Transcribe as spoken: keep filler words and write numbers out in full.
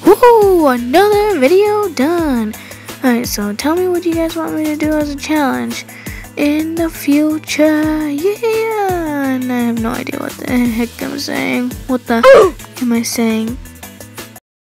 Woohoo! Another video done! Alright, so tell me what you guys want me to do as a challenge in the future. Yeah! And I have no idea what the heck I'm saying. What the heck am I saying?